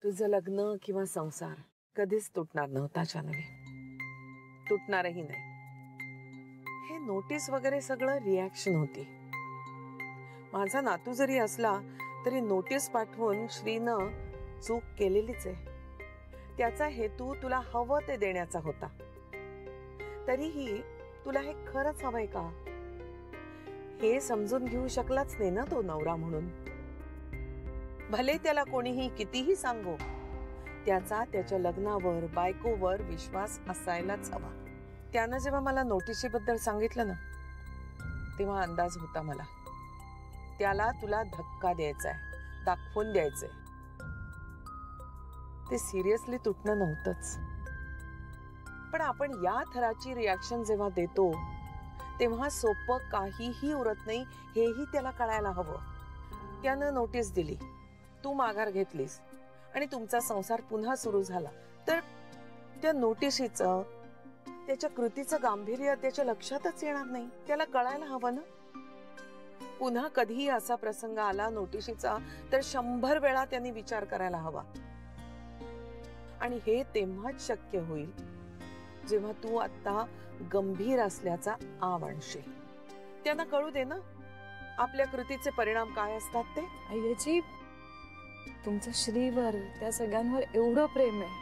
तुझं लग्न किंवा संसार कधीच तुटणार नव्हता जानवी, तुटणारही नाही. हे नोटीस वगैरे सगळं रिॲक्शन होती. माझा नातू जरी असला तरी नोटीस पाठवून श्रीनं चूक केलेलीच आहे. त्याचा हेतू तुला हवं ते देण्याचा होता. तरीही तुला हे खरंच हवंय का हे समजून घेऊ शकलाच नाही ना तो नवरा म्हणून. भले त्याला कोणीही कितीही सांगो, त्याचा त्याच्या लग्नावर बायकोवर विश्वास असायलाच हवा. त्यानं जेव्हा मला नोटिशीबद्दल सांगितलं ना, तेव्हा अंदाज होता मला त्याला तुला धक्का द्यायचाय, दाखवून द्यायचंय. ते सिरियसली तुटणं नव्हतंच. पण आपण या थराची रिॲक्शन जेव्हा देतो तेव्हा सोपं काहीही उरत नाही हेही त्याला कळायला हवं. त्यानं नोटीस दिली, तू माघार घेतलीस आणि तुमचा संसार पुन्हा सुरू झाला, तर त्या नोटिशीचं, त्याच्या कृतीचं गांभीर्य त्याच्या लक्षातच येणार नाही. त्याला कळायला हवं ना. पुन्हा कधीही असा प्रसंग आला नोटिशीचा तर 100 वेळा त्यांनी विचार करायला हवा. आणि हे तेव्हाच शक्य होईल जेव्हा तू आता गंभीर असल्याचा आव आणशील. त्यांना कळू दे ना आपल्या कृतीचे परिणाम काय असतात ते. आईची तुमचं श्रीवर, त्या सगळ्यांवर एवढं प्रेम आहे,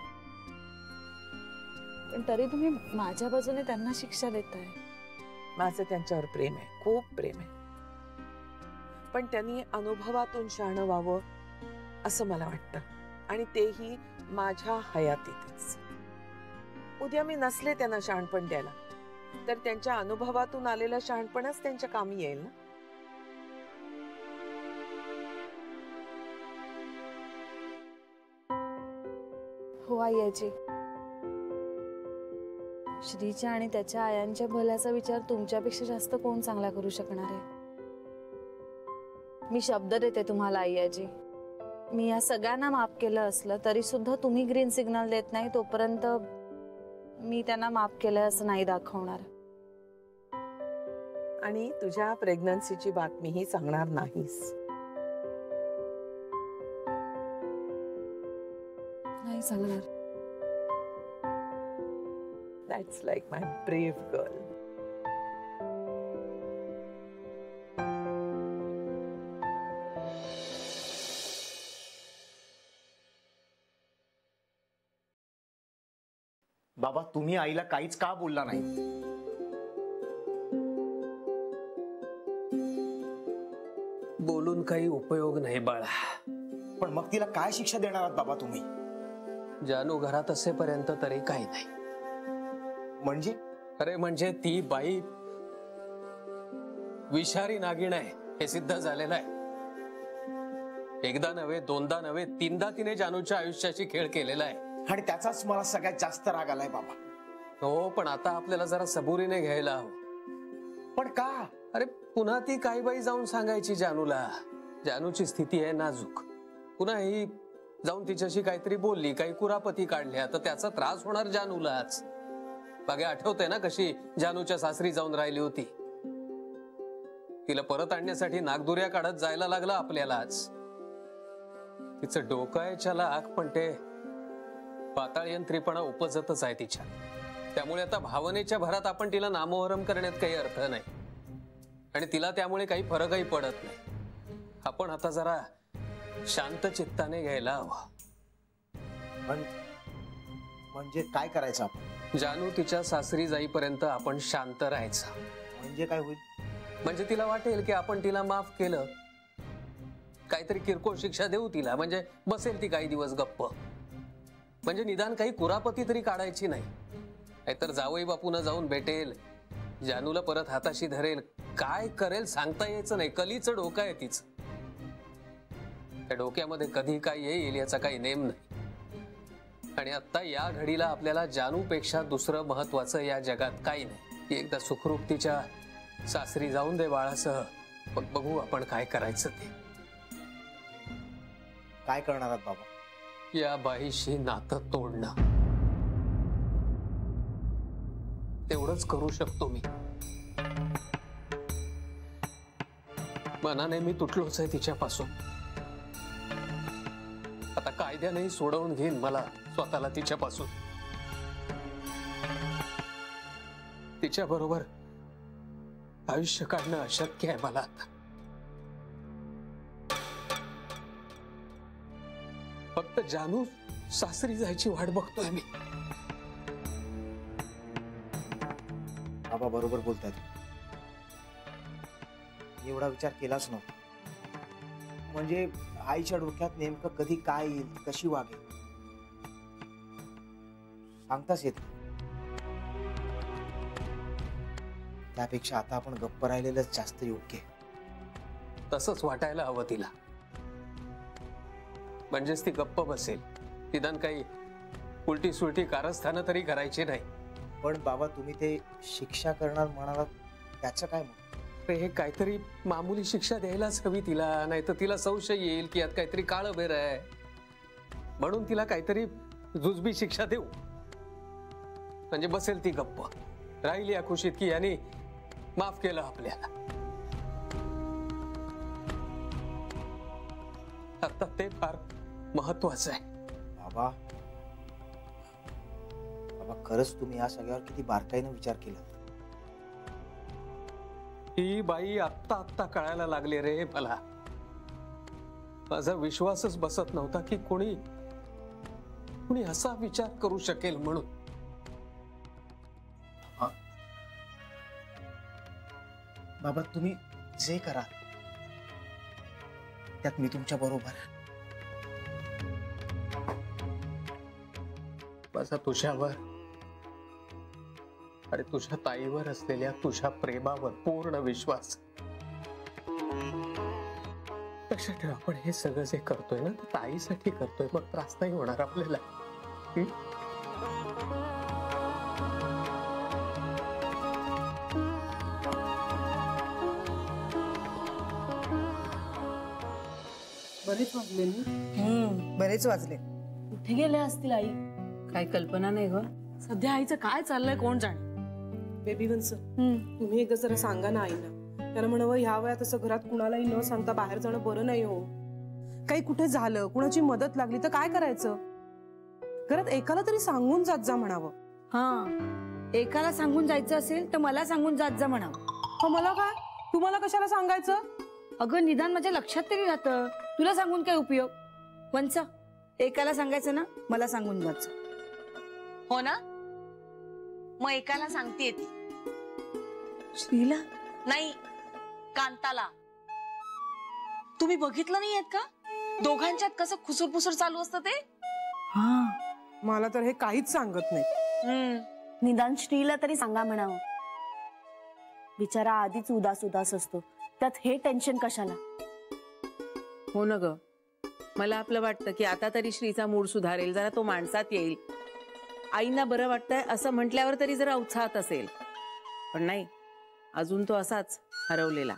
पण तरी तुम्ही माझ्या बाजूने त्यांना शिक्षा देताय. माझं त्यांच्यावर प्रेम आहे, खूप प्रेम आहे. पण त्यांनी अनुभवातून शहाणं व्हावं असं मला वाटतं, आणि तेही माझ्या हयातीतच. उद्या मी नसले त्यांना शहाणपण द्यायला, तर त्यांच्या अनुभवातून आलेलं शहाणपणच त्यांच्या कामी येईल ना. हो आईची, श्रीच्या आणि त्याच्या आयांच्या भल्याचा विचार तुमच्यापेक्षा जास्त कोण चांगला करू शकणार आहे. मी शब्द देते तुम्हाला आईजी, मी या सगळ्यांना माफ केलं असलं तरी सुद्धा तुम्ही ग्रीन सिग्नल देत नाही तोपर्यंत मी त्यांना माफ केलं असं नाही दाखवणार. आणि तुझ्या प्रेग्नन्सीची बातमीही सांगणार नाहीस. नाही सांगणार. That's like my brave girl. बाबा, तुम्ही आईला काहीच का बोलला नाही? बोलून काही उपयोग नाही बाळा. पण मग तिला काय शिक्षा देणार आहात बाबा तुम्ही? जानू घरात असेपर्यंत तरी काही नाही. म्हणजे? अरे म्हणजे ती बाई विषारी नागिण आहे हे सिद्ध झालेलं आहे. एकदा नव्हे, दोनदा नव्हे, 3दा तिने जानूच्या आयुष्याची खेळ केलेला आहे. आणि त्याचाच मला सगळ्यात जास्त राग आलाय बाबा. हो, पण आता आपल्याला जरा सबुरीने घ्यायला हवं. पण का? अरे पुन्हा ती काही बाई जाऊन सांगायची जानूला, जानूची स्थिती आहे नाजूक, पुन्हा ही जाऊन तिच्याशी काहीतरी बोलली, काही कुरापती काढल्या तर त्याचा त्रास होणार जानूलाच. बागे आठवतंय ना कशी जानूच्या सासरी जाऊन राहिली होती. तिला परत आणण्यासाठी नागदुर्या काढत जायला लागला आपल्यालाच. तिचं डोकं आहे चलाक, पण ते पाताळयंत्रीपणा उपजतच आहे तिच्या. त्यामुळे आता भावनेच्या भरात आपण तिला नामोहरम करण्यात काही अर्थ नाही, आणि तिला त्यामुळे काही फरकही पडत नाही. आपण आता जरा शांत चित्ताने घ्यायला हवं. म्हणजे काय करायचं आपण? जानू तिच्या सासरी जाईपर्यंत आपण शांत राहायचं. म्हणजे काय होईल? म्हणजे तिला वाटेल की आपण तिला माफ केलं, काहीतरी किरकोळ शिक्षा देऊ तिला, म्हणजे बसेल ती काही दिवस गप्प. म्हणजे निदान काही कुरापती तरी काढायची नाही. नाहीतर जावई बापूंना जाऊन भेटेल, जानूला परत हाताशी धरेल, काय करेल सांगता यायचं नाही. कलीचं डोकं आहे तिचं. त्या डोक्यामध्ये कधी काय येईल याचा काही नेम नाही. आणि आता या घडीला आपल्याला जानूपेक्षा दुसरं महत्वाचं या जगात काही नाही. एकदा सुखरूप तिच्या सासरी जाऊन दे बाळासह, मग बघू आपण काय करायचं ते. काय करणार आहात बाबा? या बाईशी नातं तोडणं, तेवढंच करू शकतो मी. मनाने मी तुटलोच आहे तिच्यापासून. आता कायद्यानेही सोडवून घेईन मला स्वतःला तिच्यापासून. तिच्या बरोबर आयुष्य काढणं अशक्य आहे मला आता. फक्त जानू सासरी जायची वाट बघतोय मी. बाबा बरोबर बोलतायत. मी एवढा विचार केलाच नव्हता. म्हणजे आईच्या डोक्यात नेमकं कधी काय येईल, कशी वागेल सांगताच येत नाही. त्यापेक्षा आता आपण गप्प राहिलेलंच जास्त योग्य आहे. तसंच वाटायला हवं तिला. म्हणजेच ती गप्प बसेल. निदान काही उलटी सुलटी कारस्थानं तरी करायची नाही. पण बाबा तुम्ही ते शिक्षा करणार म्हणाला, त्याचं काय मग? हे काहीतरी मामूली शिक्षा द्यायलाच हवी तिला. नाही तर तिला संशय येईल की यात काहीतरी काळं बेर आहे. म्हणून तिला काहीतरी जुजबी शिक्षा देऊ. म्हणजे बसेल ती गप्प. राहील या खुशीत की याने माफ केलं आपल्याला. आता ते फार महत्वाचं आहे. बाबा बाबा खरंच तुम्ही या सगळ्यावर किती बारकाईने विचार केला. ही बाई आत्ता आत्ता कळायला लागली रे मला. माझा विश्वासच बसत नव्हता की कोणी असा विचार करू शकेल म्हणून. बाबा तुम्ही जे करा त्यात मी तुमच्या बरोबर. माझा तुझ्यावर आणि तुझ्या ताईवर असलेल्या तुझ्या प्रेमावर पूर्ण विश्वास. लक्षात ठेव, आपण हे सगळं जे करतोय ना ते ताईसाठी करतोय. मग त्रास नाही होणार आपल्याला. बरेच वाजले ना. बरेच वाजले. कुठे गेले असतील आई? काय कल्पना नाही ग. सध्या आईचं काय चाललंय कोण जाणे. बेबी वंस तुम्ही एकदा जरा सांगा ना आईला. त्याला म्हणावं ह्या वयात असं घरात कुणालाही न सांगता बाहेर जाणं बरं नाही हो. काही कुठे झालं, कुणाची मदत लागली तर काय करायचं. घरात एकाला तरी सांगून जात जा म्हणावं. हा, एकाला सांगून जायचं असेल तर मला सांगून जात जा म्हणावं. मला काय, तुम्हाला कशाला सांगायचं. अगं निदान माझ्या लक्षात तरी राहतं. तुला सांगून काय उपयोग. वंच, एकाला सांगायचं ना, मला सांगून जायचं. हो ना, मग एकाला सांगते ती. श्रीला नाही, कांताला. तुम्ही बघितलं नाही आहेत का दोघांच्यात कसं खुसूरपुसूर चालू असतं ते. हा, मला तर हे काहीच सांगत नाही. निदान श्रीला तरी सांगा म्हणावं. बिचारा आधीच उदास उदास असतो, त्यात हे टेन्शन कशाला. हो ना ग, मला आपलं वाटतं की आता तरी श्रीचा मूड सुधारेल, जरा तो माणसात येईल. आईंना बरं वाटतंय असं म्हटल्यावर तरी जरा उत्साहात असेल. पण नाही, अजून तो असाच हरवलेला.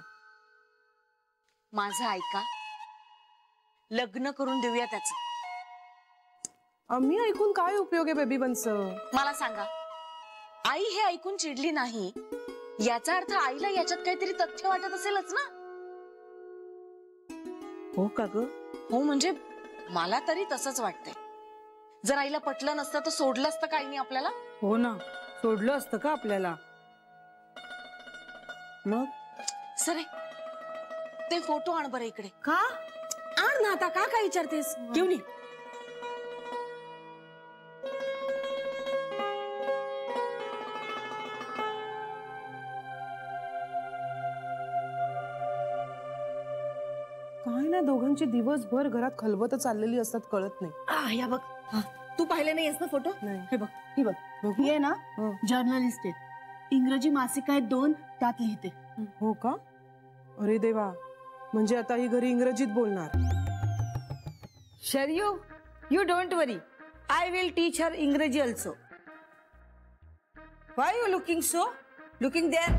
माझं ऐका, लग्न करून देऊया त्याचं. आम्ही ऐकून काय उपयोग आहे बेबी वंस. मला सांगा, आई हे ऐकून चिडली नाही याचा अर्थ आईला याच्यात काहीतरी तथ्य वाटत असेलच ना. हो का ग. हो, म्हणजे मला तरी तसंच वाटतंय. जर आईला पटलं नसतं तर सोडलं असतं काही नाही आपल्याला. हो ना, सोडलं असतं का आपल्याला. मग सरे, ते फोटो आण बरं इकडे. का आण ना आता, का काय विचारतेस. घेऊन ये. काय ना, दोघांची दिवसभर घरात खलबत चाललेली असतात, कळत नाही. या बघ, तू पाहिले नाहीस ना फोटो. नाही. हे बघ, ही बघ. ही आहे ना जर्नलिस्ट आहे. इंग्रजी मासिक आहेत 2, त्यात लिहिते. हो का. अरे देवा, म्हणजे आता ही घरी इंग्रजीत बोलणार. Sharyu, you don't worry, I will teach her इंग्रजी also. Why you looking so, looking there.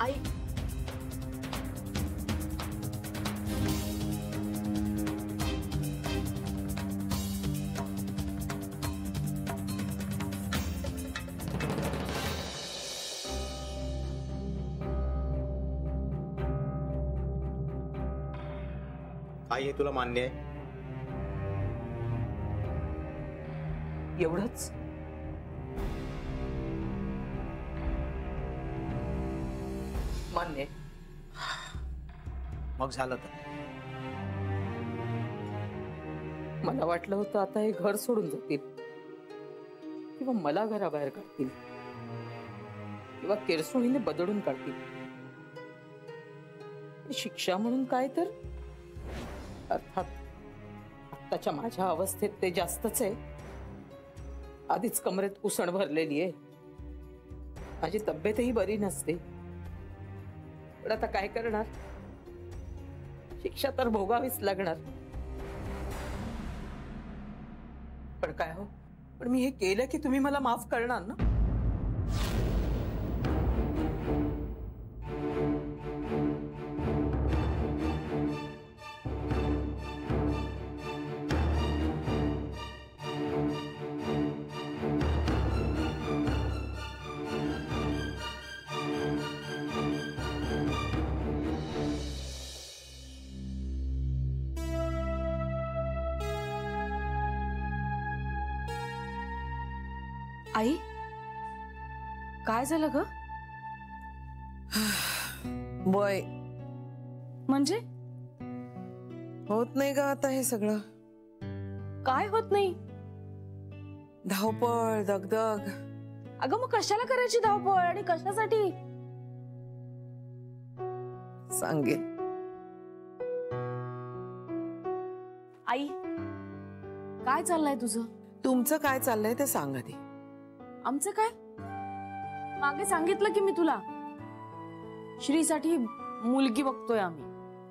I I हे तुला मान्य आहे? एवढंच? मान्य. मग झालं तर. मला वाटलं होतं आता हे घर सोडून जातील किंवा मला घराबाहेर काढतील किंवा किरसोळीने बदडून काढतील. शिक्षा म्हणून काय तर अर्थात आत्ताच्या माझ्या अवस्थेत ते जास्तच आहे. आधीच कमरेत उसण भरलेली आहे. माझी तब्येतही बरी नसते. पण आता काय करणार? शिक्षा तर भोगावीच लागणार. पण काय हो, पण मी हे केलं की तुम्ही मला माफ करणार ना? आई काय झालं ग? वय म्हणजे होत नाही का आता हे सगळं? काय होत नाही? धावपळ, दगदग. अगं मग कशाला करायची धावपळ आणि कशासाठी? सांगेन. आई काय चाललंय तुझं? तुमचं काय चाललंय ते सांग आधी. आमचं काय? मागे सांगितलं की मी तुला, श्रीसाठी मुलगी बघतोय आम्ही.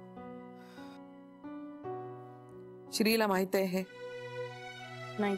श्रीला माहित आहे हे? नाही.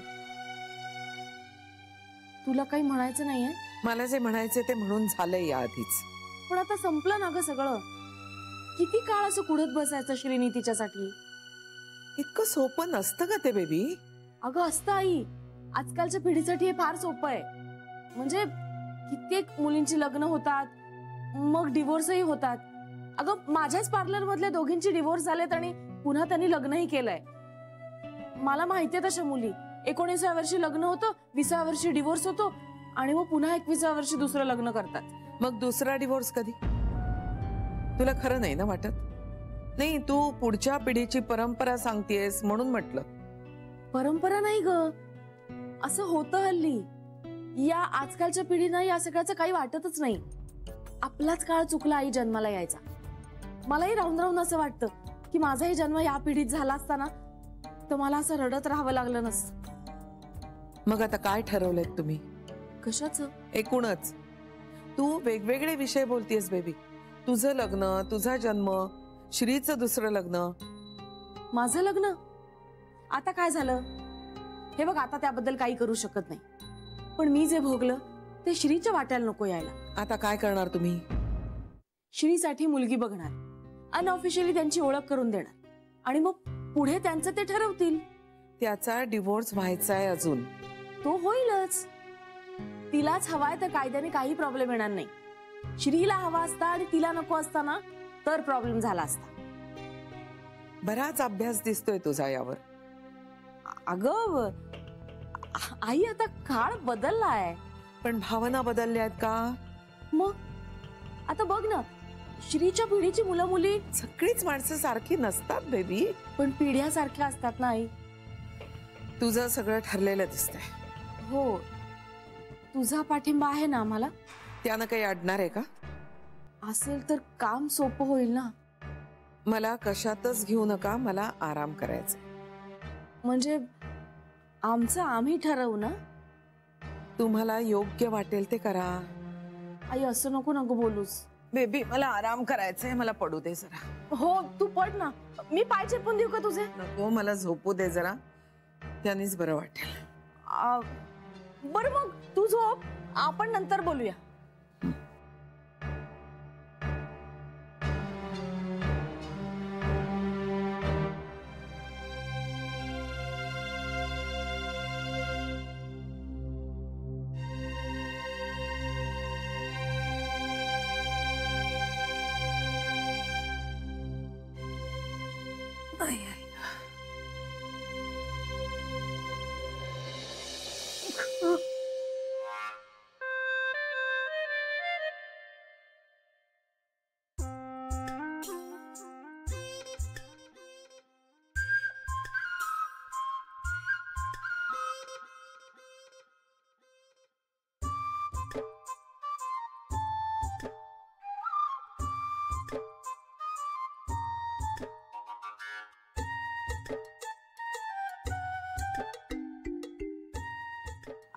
तुला काही म्हणायचं नाहीये? मला जे म्हणायचे ते म्हणून झालंय या आधीच. पण आता संपलं ना ग सगळं. किती काळ असं कुढत बसायचं श्रीनी तिच्यासाठी? इतकं सोपं नसतं का ते बेबी? अगं असतं आई. आजकालच्या पिढीसाठी हे फार सोपं आहे. म्हणजे कित्येक मुलींची लग्न होतात, मग डिवोर्सही होतात. अगं माझ्याच पार्लर मधल्या दोघींची डिवोर्स झालेत आणि पुन्हा त्यांनी लग्नही केलंय. मला माहितीये तशा मुली. 19व्या वर्षी लग्न होतं, 20व्या वर्षी डिवोर्स होतो आणि मग पुन्हा 21व्या वर्षी दुसरं लग्न करतात. मग दुसरा डिवोर्स कधी? तुला खरं नाही ना वाटत? नाही, तू पुढच्या पिढीची परंपरा सांगतेस म्हणून म्हटलं. परंपरा नाही ग, असं होतं हल्ली. या आजकालच्या पिढीनं या सगळ्याचं काही वाटतच नाही. आपलाच काळ चुकला आई जन्माला यायचा. मलाही राहून राहून असं वाटतं की माझाही जन्म या पिढीत झाला असताना तर मला असं रडत राहावं लागलं नसतं. मग आता काय ठरवलंय तुम्ही? कशाचं? एकूणच तू वेगवेगळे विषय बोलतेस बेबी. तुझं लग्न, तुझा जन्म, श्रीचं दुसरं लग्न. माझं लग्न? आता काय झालं? हे बघ, आता त्याबद्दल काही करू शकत नाही. पण मी जे भोगलं ते श्रीच्या वाट्याला नको यायला. आता काय करणार तुम्ही? श्रीसाठी मुलगी बघणार, अनऑफिशियली त्यांची ओळख करून देणार आणि मग पुढे त्यांचं ते ठरवतील. त्याचा डिवोर्स व्हायचाय अजून. तो होईलच. तिलाच हवाय तर कायद्याने काही प्रॉब्लेम येणार नाही. श्रीला हवा असता आणि तिला नको असताना तर प्रॉब्लेम झाला असता. बराच अभ्यास दिसतोय तुझा यावर. अगं आई, आता काळ बदललाय. पण भावना बदलल्यात का? मग आता बघ ना, श्रीच्या पिढीची मुलं मुली सगळीच माणसं सारखी नसतात बेबी. पण पिढ्या सारख्या असतात ना आई. तुझं सगळं ठरलेलं दिसतंय. हो, तुझा पाठिंबा आहे ना आम्हाला? त्यानं काही अडणार आहे का? असेल तर काम सोपं होईल ना. मला कशातच घेऊ नका, मला आराम करायचा. म्हणजे आमचं आम्ही ठरवू ना. तुम्हाला योग्य वाटेल ते करा. आई असं नको नको बोलूस. बेबी मला आराम करायचंय, मला पडू दे जरा. हो तू पड ना. मी पाय चेपून देऊ का तुझे? नको, मला झोपू दे जरा, त्यानेच बरं वाटेल. बरं मग तू झोप, आपण नंतर बोलूया.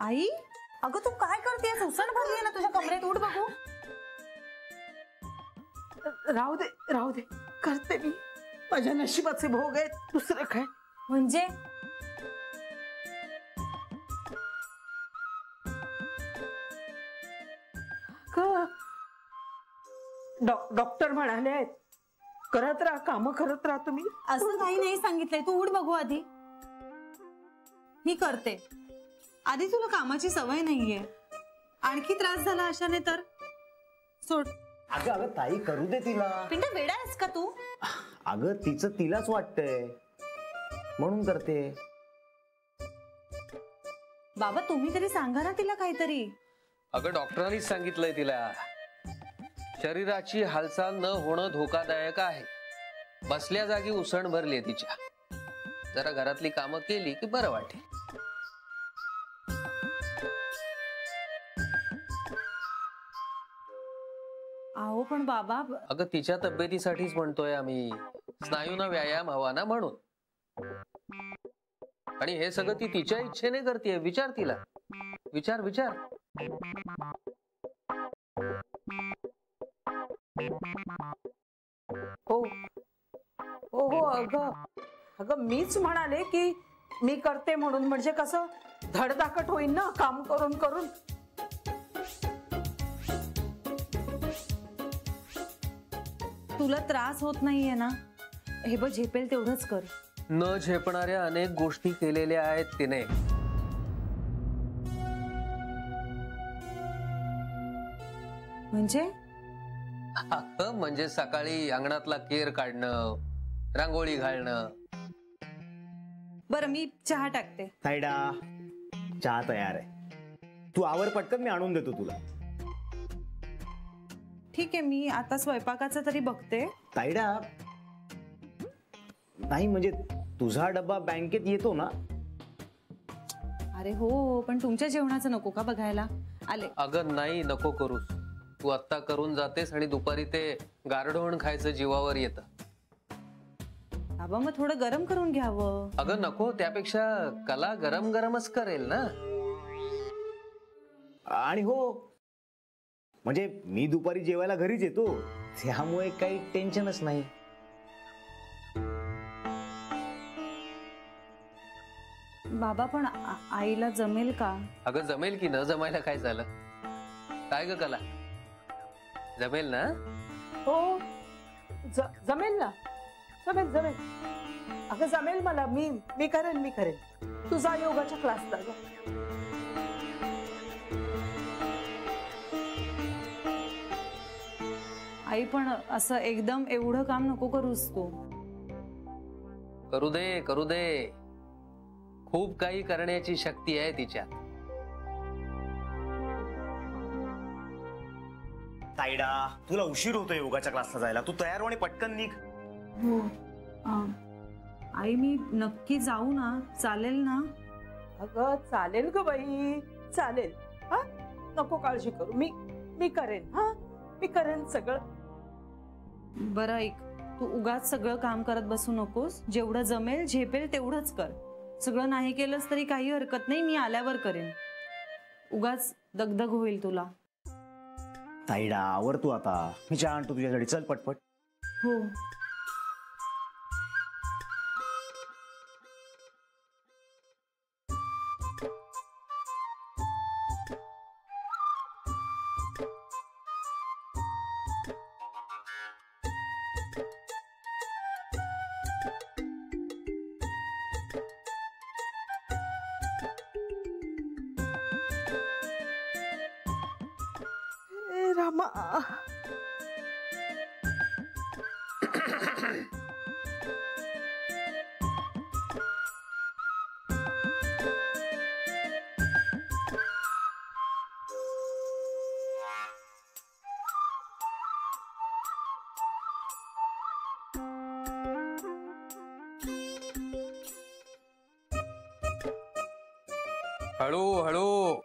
आई अगं तू काय करतेस? उसण भरली ना तुझ्या कमरेत, उठ बघू. राहू दे करते मी. माझ्या नशिबाचे भोग आहेत, दुसरं काय. म्हणजे डॉक्टर म्हणाले आहेत करत राहा, काम करत राहा तुम्ही. असं काही नाही सांगितलंय. तू उठ बघू आधी. मी करते. आधी तुला कामाची सवय नाहीये, आणखी त्रास झाला अशाने तर सोड. अगं अगं ताई, करू दे तिला. पिंट्या वेडा आहेस का तू? अगं तिचं तिलाच वाटतंय म्हणून करते. बाबा तुम्ही तरी सांगा ना तिला काहीतरी. अगं डॉक्टरांनीच सांगितलंय तिला शरीराची हालचाल न होणं धोकादायक आहे. बसल्या जागी उसण भरली तिच्या. जरा घरातली कामं केली की बरं वाटेल. अहो पण बाबा अगं तिच्या तब्येतीसाठीच म्हणतोय आम्ही. स्नायूंना व्यायाम हवा ना म्हणून. आणि हे सगळं ती तिच्या इच्छेने करते. विचार तिला. विचार विचार. हो हो हो अगं मीच म्हणाले की मी करते म्हणून. म्हणजे कसं धडधाकट होईल ना काम करून करून. तुला त्रास होत नाहीये ना? हे बघ झेपेल तेवढंच कर. न झेपणाऱ्या अनेक गोष्टी केलेल्या आहेत तिने. म्हणजे म्हणजे सकाळी अंगणातला केर काढणं, रांगोळी घालणं. बरं मी चहा टाकते. ताईडा चहा तयार आहे. तू आवर पटकन, मी आणून देतो तुला. ठीक आहे मी आता स्वयंपाकाचं तरी बघते. ताईडा नाही म्हणजे तुझा डब्बा बँकेत येतो ना. अरे हो पण तुमच्या जेवणाचं नको का बघायला? आले. अगं नाही नको करूस. तू आत्ता करून जातेस आणि दुपारी ते गारढोण खायचं जीवावर येतं. बाबा मग थोडं गरम करून घ्यावं. अगं नको, त्यापेक्षा कला गरम गरमच करेल ना. आणि हो म्हणजे मी दुपारी जेवायला घरीच येतो, त्यामुळे काही टेन्शनच नाही. बाबा पण आईला जमेल का? अगं जमेल की न जमायला काय झालं. काय ग कला, जमेल ना? हो जमेल ना. जमेल. अगं जमेल मला. मी करेन. तुझा योगाच्या क्लासला जा. आई पण असं एकदम एवढं काम नको करूस तू. करू दे. खूप काही करण्याची शक्ती आहे तिच्यात. ताईडा तुला उशीर होतो योगाच्या क्लासला जायला. तू तयार हो आणि पटकन निघ. हो आई मी नक्की जाऊ ना? चालेल ना? अगं चालेल ग बाई, चालेल. हा नको काळजी करू. मी करेन. हा मी करेन सगळं. बरं ऐक, तू उगाच सगळं काम करत बसू नकोस. जेवढं जमेल झेपेल तेवढंच कर. सगळं नाही केलंस तरी काही हरकत नाही, मी आल्यावर करेन. उगाच दगदग होईल तुला. ताईडा आवर तू आता. मी चहा आणतो तुझ्यासाठी. चल पटपट. हो रामा. हळू